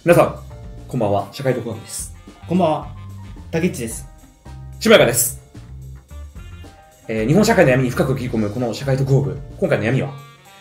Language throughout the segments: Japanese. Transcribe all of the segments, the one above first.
皆さん、こんばんは。社会と小です。 こんばんは。竹内です。 柴山です。日本社会の闇に深く切り込むこの社会と工部。今回の闇は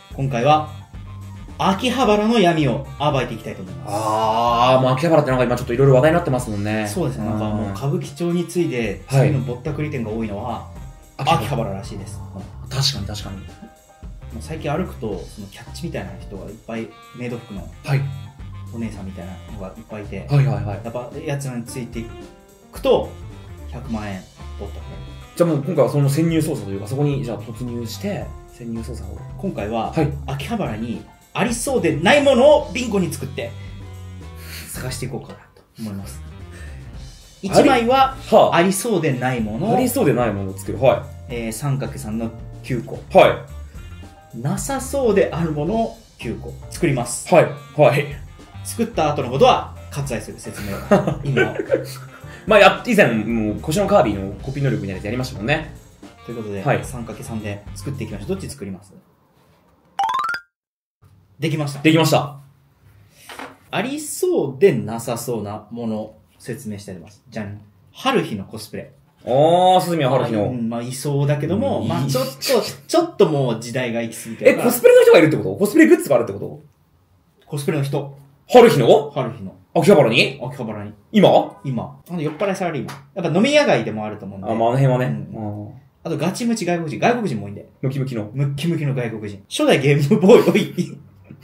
秋葉原の闇を暴いていきたいと思います。 もう秋葉原ってなんか今ちょっといろいろ話題になってますもんね。 そうですね。なんかもう歌舞伎町について、次のぼったくり店が多いのは、秋葉原らしいです。 確かに確かに。 もう最近歩くと、そのキャッチみたいな人がいっぱい、メイド服のお姉さんみたいなのがいっぱいいて、やっぱやつらについていくと、100万円ぼったくれる。 じゃあもう今回はその潜入捜査というか、そこにじゃあ突入して、潜入捜査を。 今回は、秋葉原にありそうでないものをビンゴに作って、探していこうかなと思います。1枚はありそうでないものを、 ありそうでないものを作る。 3×3 の9個。なさそうであるものを9個作ります。作った後のことは割愛する説明を今以前もう腰のカービィのコピー能力みたいなやつやりましたもんね。 ということで、3×3 で作っていきましょう。どっち作ります？できました。 できました。 ありそうでなさそうなものを説明してあります。じゃん。春日のコスプレ。 鈴宮春日の。 いそうだけども、ちょっともう時代が行き過ぎて。 コスプレの人がいるってこと？コスプレグッズがあるってこと？ コスプレの人。 春日の秋葉原に今酔っ払いサラリーマン。やっぱ飲み屋街でもあると思うんで。 あの辺はね。 あとガチムチ外国人。外国人も多いんで。 ムキムキの外国人。初代ゲームボーイ多い。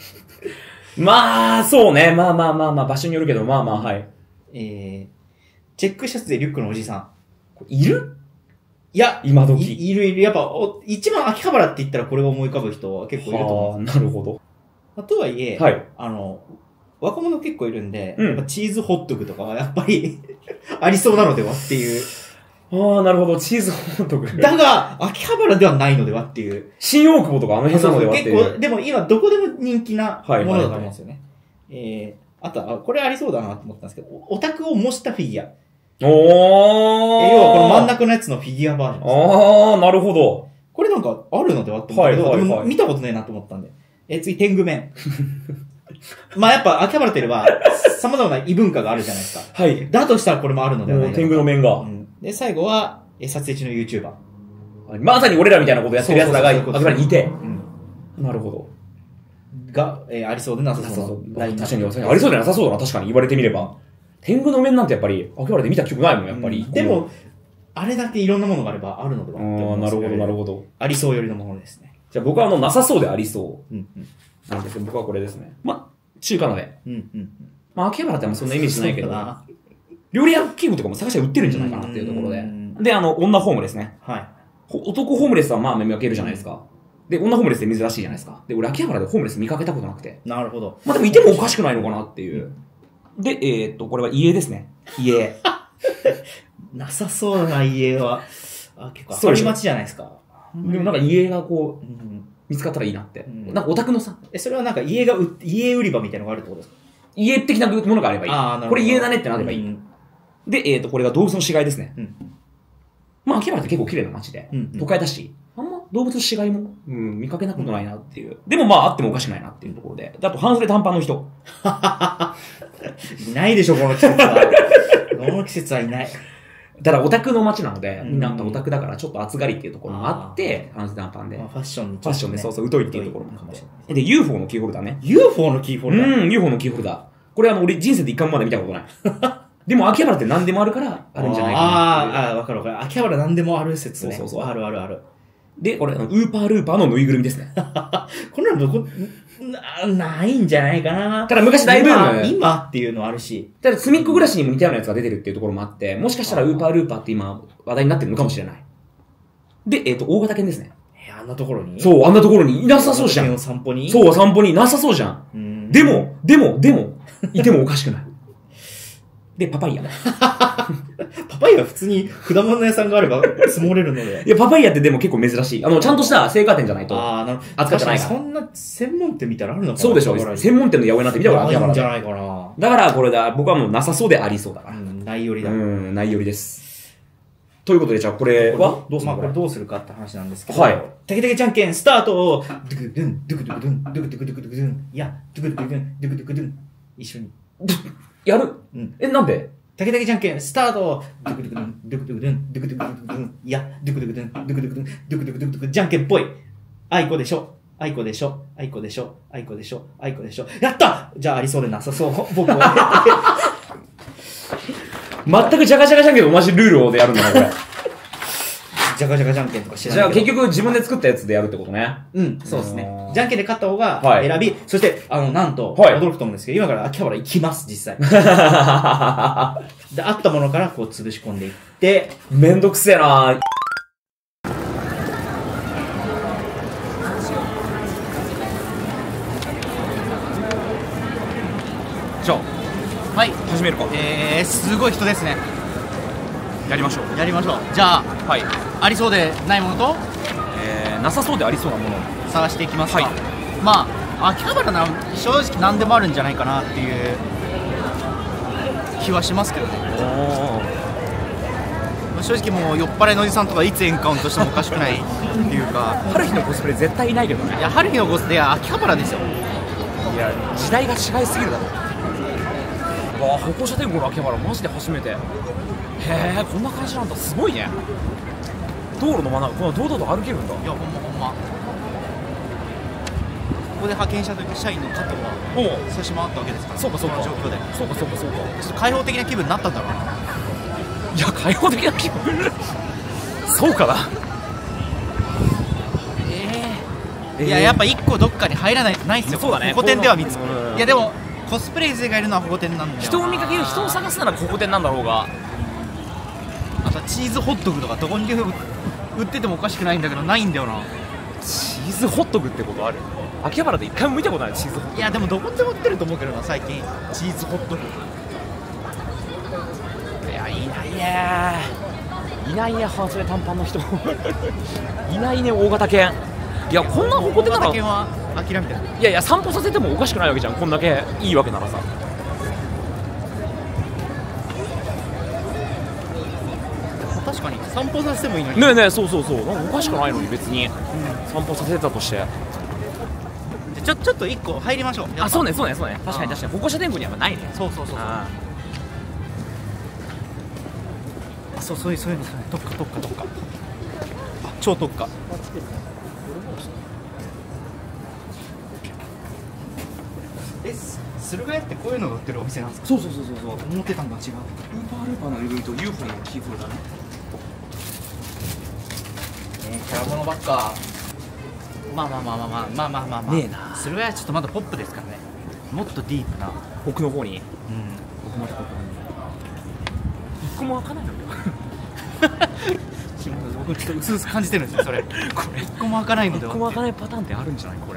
そうね。場所によるけど、チェックシャツでリュックのおじさん。 いる？ いや、 今時。 いる。やっぱ、一番秋葉原って言ったらこれが思い浮かぶ人は結構いると思う。 なるほど。とはいえ、若者結構いるんで、やっぱチーズホットクとかはやっぱりありそうなのではっていう。 なるほど。チーズホットク。 だが、秋葉原ではないのではっていう。 新大久保とかあの辺なのではっていう。 結構、でも今どこでも人気なものだと思うんですよね。あとは、これありそうだなと思ったんですけど、オタクを模したフィギュア。要はこの真ん中のやつのフィギュアバージョンです。 なるほど。 これなんかあるのではって思ったけど、でも見たことないなと思ったんで。次、天狗面。やっぱ秋葉原といえば、様々な異文化があるじゃないですか。だとしたらこれもあるのではないか。 天狗の面が。 で、最後は、撮影中の YouTuber。 まさに俺らみたいなことやってる奴らが秋葉原にいて。なるほど。 が、ありそうでなさそう。 確かに、ありそうでなさそうだな、確かに言われてみれば。天狗の面なんてやっぱり、秋葉原で見た記憶ないもん、やっぱり。 でも、あれだけいろんなものがあればあるのではって思います。 なるほど。 ありそうよりのものですね。 じゃあ僕はなさそうでありそう。なんですけど、僕はこれですね。中華鍋。秋葉原ってそんなイメージないけど、料理屋器具とかも探して売ってるんじゃないかなっていうところで。で、女ホームレスね。男ホームレスは見分けるじゃないですか。で、女ホームレスって珍しいじゃないですか。で、俺秋葉原でホームレス見かけたことなくて。 なるほど。 でもいてもおかしくないのかなっていう。で、これは家ですね。家。 なさそうな家は、結構当たり待ちじゃないですか。 でもなんか家が見つかったらいいなって。なんかオタクのさ。 それはなんか家売り場みたいなのがあるってことですか？ 家的なものがあればいい。これ家だねってなればいい。で、これが動物の死骸ですね。秋葉原って結構綺麗な街で。都会だし。あんま動物の死骸も、見かけなことないなっていう。でもあってもおかしくないなっていうところで。あと半袖短パンの人。 いないでしょ、この季節は。この季節はいない。 ただオタクの街なので、みんなオタクだからちょっと暑がりっていうところもあって、半袖短パンで。 ファッションで疎いっていうところもかもしれない。で、UFO のキーホルダーね。 UFO のキーホルダー UFO のキーホルダー。これ俺人生で一回もまだ見たことない。でも秋葉原って何でもあるからあるんじゃないかな。 わかる。秋葉原何でもある説ね。ある。 で、これ、ウーパールーパーのぬいぐるみですね。 これないんじゃないかな。 ただ昔大ブーム。 今っていうのはあるし。 ただ、すみっこ暮らしにも似たようなやつが出てるっていうところもあって、もしかしたらウーパールーパーって今話題になってるのかもしれない。で、大型犬ですね。 あんなところに？ そう、あんなところにいなさそうじゃん。 散歩に？ そう、散歩にいなさそうじゃん。でも、いてもおかしくない。で、パパイヤ。 パパイヤ普通に果物屋さんがあれば積もれるので。 いや、パパイヤってでも結構珍しい。ちゃんとした青果店じゃないと。扱ってないから。 そんな専門店見たらあるのかな？ そうでしょ。専門店の八百屋なんて見たことないんじゃないかな。 だからこれ僕はもうなさそうでありそうだから。 ないよりだ。 ないよりです。ということで、じゃあこれはどうするか？これどうするかって話なんですけど。テケテケじゃんけんスタート。ドゥクドゥン、ドゥクドゥクドゥン、ドゥクドゥクドゥクドゥクドゥン。いや、ドゥクドゥクドゥン、ドゥクドゥクドゥン。一緒に。 やる、なんで竹竹じゃんけん、スタート。ドゥクドゥクドゥン、ドゥクドゥクドゥン、ドゥクドゥクドゥクドゥン、いや、ドゥクドゥクドゥン、ドゥクドゥクドゥン、ドゥクドゥクドゥク、じゃんけんぽい。あいこでしょ。あいこでしょ。あいこでしょ。あいこでしょ。あいこでしょ。やったじゃあありそうでなさそう。僕は。 全くジャカジャカじゃんけんと同じルールをでやるんだな、これ。 ジャカジャカじゃんけんとか知らない。 じゃあ結局自分で作ったやつでやるってことね。 そうですね。じゃんけんで勝った方が選び、そして、なんと、驚くと思うんですけど、今から秋葉原行きます、実際。で、あったものからこう潰し込んでいって、 めんどくせえな。じゃあ、 はい、 始めるか。 すごい人ですね。 やりましょう。 やりましょう。じゃあ、 はい。 ありそうでないものと、 なさそうでありそうなものを探していきますか。まあ、秋葉原なら正直何でもあるんじゃないかなっていう気はしますけどね。正直もう酔っ払いのおじさんとかいつエンカウントしてもおかしくないっていうか。 春日のコスプレ絶対いないけどね。 いや、春日のコスプレは秋葉原ですよ。 いや、時代が違いすぎるだろ。わあ、歩行者天国の秋葉原マジで初めて。へえ、こんな感じなんだ。すごいね。道路の真ん中、この堂々と歩けるんだ。 いや、ほんまここで派遣した社員の加藤は差し回ったわけですから。 そうかそうか。 この状況で。 そうかそうかそうか。 ちょっと開放的な気分になったんだろうな。 いや、開放的な気分そうかな。 いや、やっぱ1個どっかに入らないっすよ。 そうだね。 ホコ天では見つかる。いや、でもコスプレイ勢がいるのはホコ天なんだよ。 人を見かける、人を探すならホコ天なんだろうが。 あとチーズホットグとかどこにでも売っててもおかしくないんだけど、ないんだよな。 チーズホットグってことある？秋葉原で一回も見たことない。チーズホットグ。 いや、でもどこでも売ってると思うけどな、最近チーズホットグ。 いや、いないね。いないね、半袖短パンの人。いないね、大型犬。いや、こんなホコ天なら。 大型犬は諦めてる。 いやいや、散歩させてもおかしくないわけじゃん。こんだけいいわけならさ。 確かに散歩させてもいいのに。 ねえねえ、そうそうそう。なんかおかしくないのに別に、散歩させてたとして。 ちょっと1個入りましょう。 あ、そうねそうねそうね。確かに確かに。歩行者天国にはないね。 そう。そういうの、特化。超特化。駿河屋ってこういうのが売ってるお店なんですか？ そう。 思ってたんだ、違う。 ウーパールーパーの指と UFO のキーホルダーね。 キャラボのばっか。まあ。 ねえな。 駿河屋はちょっとまだポップですからね。もっとディープな奥の方に。 奥の方に。 一個も開かないのよ。 僕ちょっとうすうす感じてるんですよ、それ。これ一個も開かないのでは。 一個も開かないパターンってあるんじゃないこれ。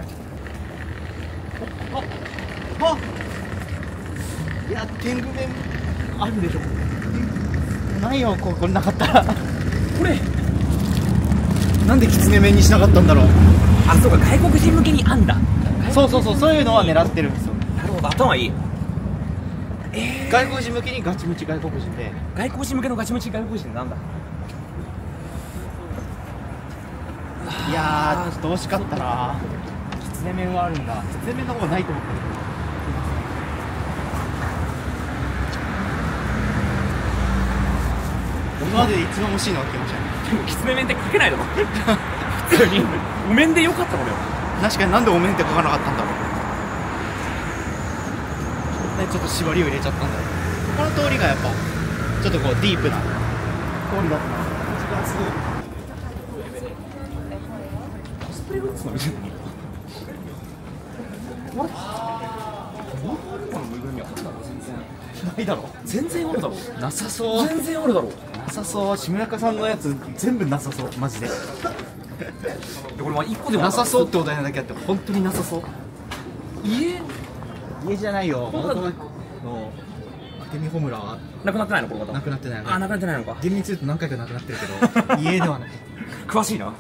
いや、天狗面あるでしょ。ないよ、これなかったら。これなんでキツネ面にしなかったんだろう。 あ、そうか、外国人向けにあんだ。 そういうのは狙ってるんですよ。 なるほど、頭いい。 外国人向けにガチムチ外国人で。 外国人向けのガチムチ外国人なんだ。 いやー、ちょっと惜しかったな。キツネ面はあるんだ。キツネ面の方がないと思った。今までで一番惜しいのは来ましたね。 でもキツネ面って書けないだろ。普通にお面でよかったのよ。 確かに、なんでお面って書かなかったんだろう。ちょっと縛りを入れちゃったんだろう。この通りがやっぱちょっとこうディープな通りだったな。 コスプレグッズの店にないだろ。全然あるだろ。 なさそう。 全然あるだろ。 なさそう。下中さんのやつ全部なさそう、マジで。 これは一個でもなさそうってお題なだけあって本当になさそう。家じゃないよ。 こののアテミホムラはなくなってないのこの方。 なくなってないの。 あ、なくなってないのか。 厳密に言うと何回かなくなってるけど家ではない。 詳しいな。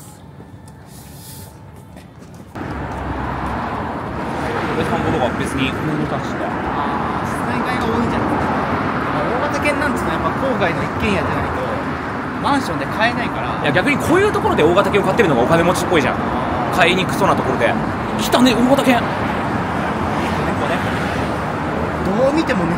田んぼとか別に何に関しては室内外が多いんじゃないですか。大型犬なんつうのはやっぱ郊外の一軒家じゃないとマンションで買えないから。 いや、逆にこういうところで大型犬を飼ってるのがお金持ちっぽいじゃん。買いにくそうなところで来たね、大型犬。 どう見てもね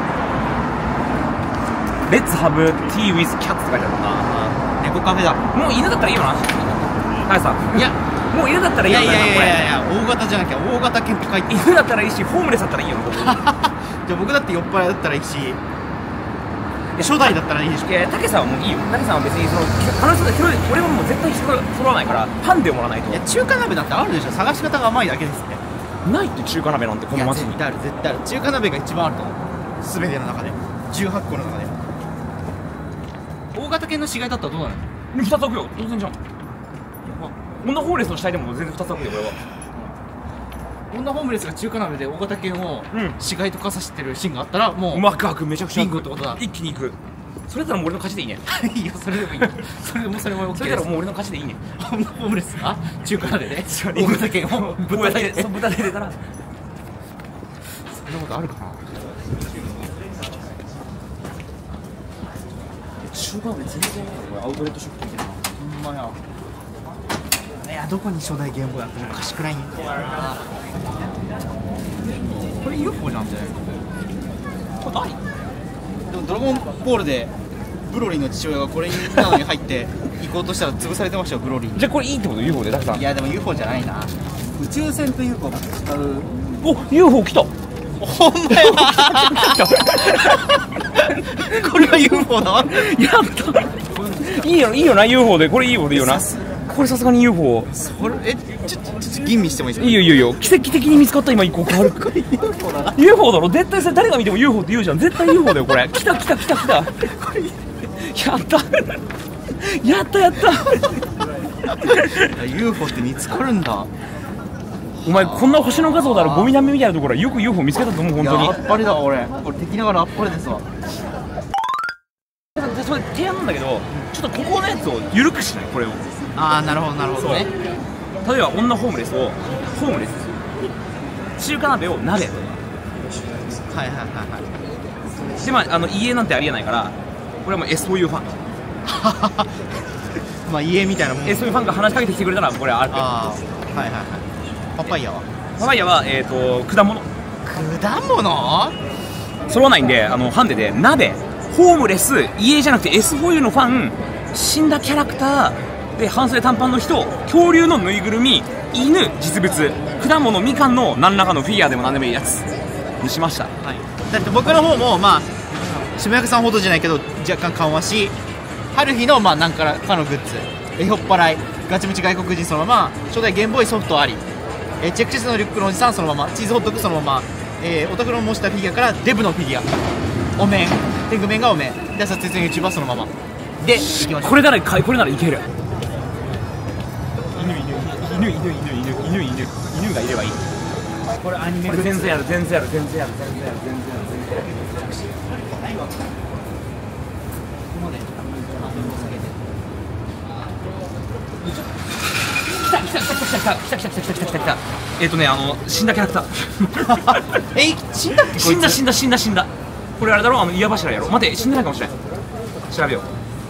レッツハブティーウィズキャッツって書いてあるな。 猫カフェだ。 もう犬だったらいいよな。はいさん。 いやもう犬だったらいいよな。 いや大型じゃなきゃ大型犬って書いて犬だったらいいし、ホームレスだったらいいよ。 じゃあ僕だって酔っ払いだったらいいし、初代だったらいいでしょ。 いや、タケさんはもういいよ。タケさんは別にその話が広い。俺はもう絶対人が揃わないからパンでもらわないと。 いや中華鍋だってあるでしょ。探し方が甘いだけですって。 ないって中華鍋なんてこの街に。 絶対ある絶対ある。中華鍋が一番あると思う。全ての中で18個の中で。大型犬の死骸だったらどうなるの ？2つ開くよ。当然じゃん。女ホームレスの死体でも全然2つ開くよこれは。 女ホームレスが中華鍋で大型犬を死骸とかさしてるシーンがあったらもううまく開く。めちゃくちゃビンゴってことだ。 一気にいく。それだったらもう俺の勝ちでいいね。 いいよそれでもいい。それでもそれも OK です。 それだったらもう俺の勝ちでいいね。 女ホームレスが中華鍋で大型犬を豚で入れたら。 そんなことあるかな。 中華鍋全然これアウトレットショップみたいな。 ほんまや。いやどこに初代ゲームボーイやってもおかしくないんだよな。これ UFO なんじゃないの？これ何？でもドラゴンボールでブロリーの父親がこれなのに入って行こうとしたら潰されてましたよブロリー。 じゃあこれいいってこと UFO でだから。 いやでも UFO じゃないな。宇宙船と UFO が使う。 お UFO 来た。 ほんまや。これは UFO だわ。やった。いいよな UFO で。これいいよでいいよな。これさすがに UFO。 それちょっと吟味してもいいですか？ いいよ奇跡的に見つかった今1個変わる。 これ UFO だな。 UFO だろ絶対。それ誰が見ても UFO って言うじゃん。絶対 UFO だよこれ。来た。これやった。 UFO って見つかるんだ。 お前こんな星の画像だろ。ゴミ溜めみたいなところはよく UFO 見つけたと思う本当に。 あっぱれだわ俺敵ながらあっぱれですわ。 それ提案なんだけど、ちょっとここのやつを緩くしないこれを。 ああなるほどね。 例えば女ホームレスをホームレス、中華鍋を鍋。でまあ家なんてありえないからこれはもう SOU ファン。 まあ家みたいなもん。 SOU ファンが話しかけてきてくれたらこれはある。 パパイヤは果物。 果物揃わないんでハンデで鍋、ホームレス、家じゃなくて SOU のファン、死んだキャラクターで半袖短パンの人、恐竜のぬいぐるみ、犬、実物、果物、みかんの何らかのフィギュアでも何でもいいやつにしました。 だって僕の方もまあ下役さんほどじゃないけど若干緩和し、春日のまあ何からかのグッズ、えほっぱらい、ガチムチ外国人そのまま、初代ゲームボーイソフトあり、チェックシャツのリュックのおじさんそのまま、チーズホットクそのまま、オタクの模したフィギュアからデブのフィギュア、お面、天狗面がお面で、撮影の YouTuber そのままでいきましょう。これならいける。犬がいればいい。これアニメグッズ。全然やる。来た。死んだキャラクター。死んだ。これあれだろ、岩柱やろ。待て、死んでないかもしれない。調べよう。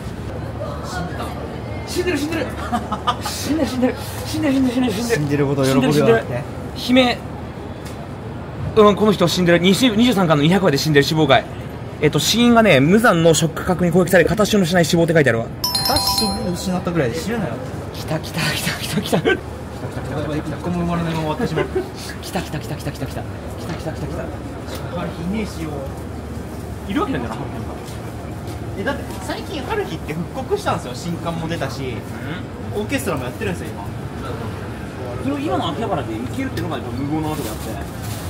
死んでる。死んでることを喜ぶよ。姫、この人死んでる。23巻の200話で死んでる。死亡外。死因がね、無残のショック核に攻撃され形を失い死亡って書いてあるわ。形を失ったぐらいで死ぬなよ。来た。一個も生まれないまま終わってしまう。来た。春日いねえしよ。いるわけなんだよな。だって最近春日って復刻したんですよ。新刊も出たし、オーケストラもやってるんですよ今。それを今の秋葉原でいけるっていうのが無謀なわけであって。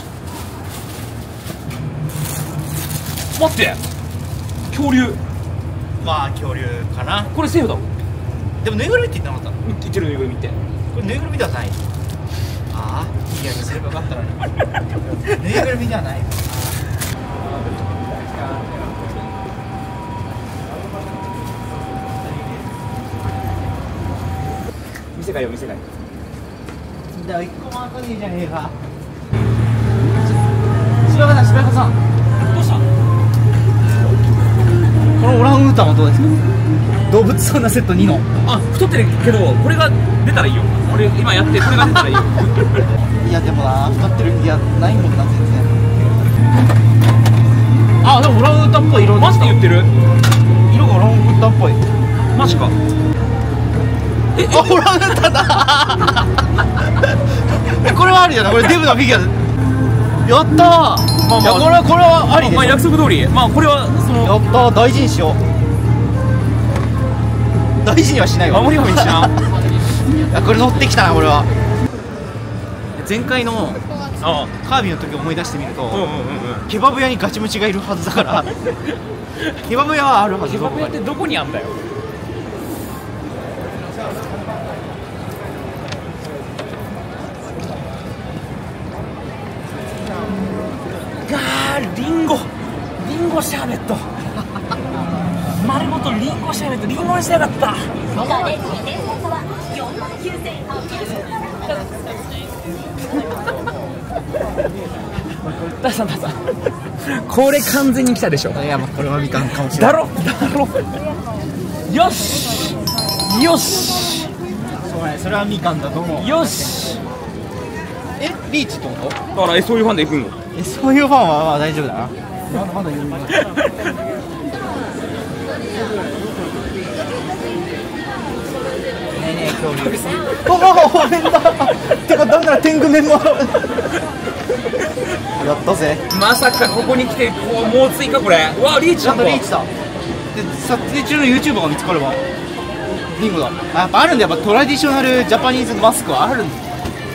待って、恐竜。まあ恐竜かな。これセーフだろ。でもぬいぐるみって言ってなかった。言ってるぬいぐるみって。これぬいぐるみではない。ああ、いやそれかかったらね。ぬいぐるみではない。見せかよ。だから一個も開かねえじゃねえか。柴田さんどうした？このオランウータンはどうですか？動物サウナセット2の。太ってるけどこれが出たらいいよ。俺今やってこれが出たらいいよ。いやでもな、太ってる気がないもんな全然。 ぽい色。 マジで言ってる？ 色がオランウータンっぽい。 マジか。 あ、オランウータンだ。これはありだな。これデブのフィギュア。やったー。まあまあ、これはありです。 まあ約束通り。まあこれはその。 やったー、大事にしよう。大事にはしないわ。 守り神にしな。 いや、これ乗ってきたな、これは。前回のカービィの時を思い出してみると、ケバブ屋にガチムチがいるはずだからケバブ屋はあるはず。 ケバブ屋ってどこにあんだよ。リンゴシャーベット丸ごとリンゴシャーベット、リンゴにしなかった。ダさんこれ完全に来たでしょ。 いや、まあこれはみかんかもしれない。 だろよしよし、 それはみかんだと思う。 よし。 リーチってこと？ だから SOE ファンで行くの？ そういうファンはまあ大丈夫だな。まだ言う。ねえねえ、恐竜。お面だ。てか、だめなら天狗面も。やったぜ。 まさかここに来て、もう追加これ。うわ、リーチだった。 リーチだ。で、撮影中の YouTuber が見つかれば。ビンゴだ。やっぱあるんだよ。やっぱトラディショナルジャパニーズマスクはあるんだよ。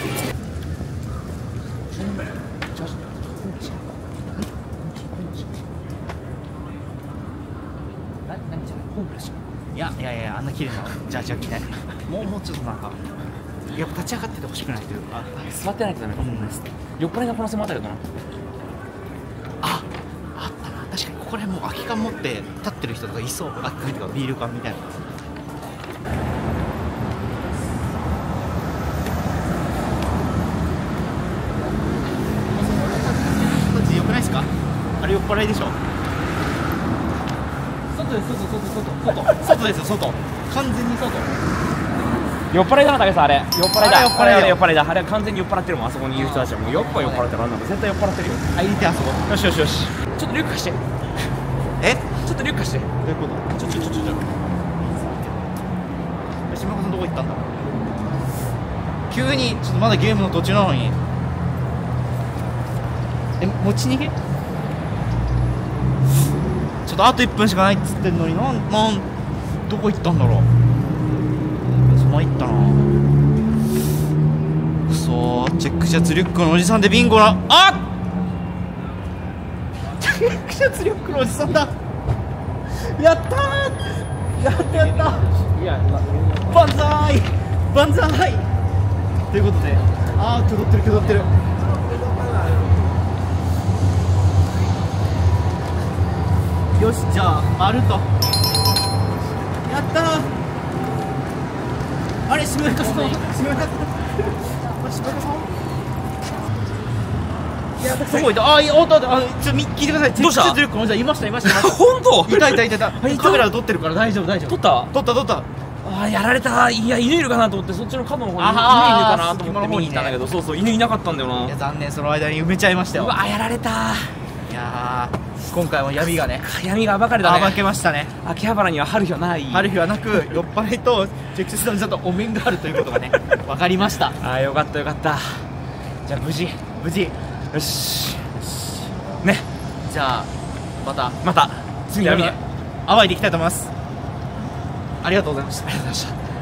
いや、あんな綺麗なジャージは着ない。もうちょっとなんか、やっぱ立ち上がっててほしくないというか。 座ってないとダメかもしれないです。酔っ払いの可能性もあったけどな。 あったな。確かにここら辺もう空き缶持って立ってる人とかいそう。空き缶とかビール缶みたいな。マジ良くないですか？あれ酔っ払いでしょ。外ですよ、外。完全に外。 酔っ払いだな、武さん、あれ。酔っ払いだ。酔っ払いだ。あれは完全に酔っ払ってるもん、あそこにいる人たちは。もう酔っ払ってる。あんなの絶対酔っ払ってるよ。 入りて、あそこ。 よし。ちょっとリュック貸して。ちょっとリュック貸して。 どういうこと？島岡さんどこ行ったんだ？急に、ちょっとまだゲームの途中なのに。持ち逃げ？ちょっとあと1分しかないっつってんのにどこ行ったんだろう。その行ったな。くそー、チェックシャツリュックのおじさんでビンゴな。チェックシャツリュックのおじさんだ。やったー、やったバンザーイということで、気取ってる。よし、じゃあ丸と。やったー。あれ、島中さん。いや、どこいた？ちょっと聞いてください。 どうした？ いました。 本当？ いた。カメラで撮ってるから大丈夫。 撮った？ 撮った。 やられた。いや、犬いるかなと思って、そっちの角の方に犬いるかなと思って見に行ったんだけど、そう、犬いなかったんだよな。 いや、残念、その間に埋めちゃいましたよ。 うわ、やられた。 いやー、今回も闇が暴かれたね。 暴けましたね。 秋葉原には春日はない。 春日はなく、酔っ払いと直接のちゃんとお面があるということがね、分かりました。 よかった。じゃあ無事。よし。ね。 じゃあまた次闇で暴いていきたいと思います。ありがとうございました。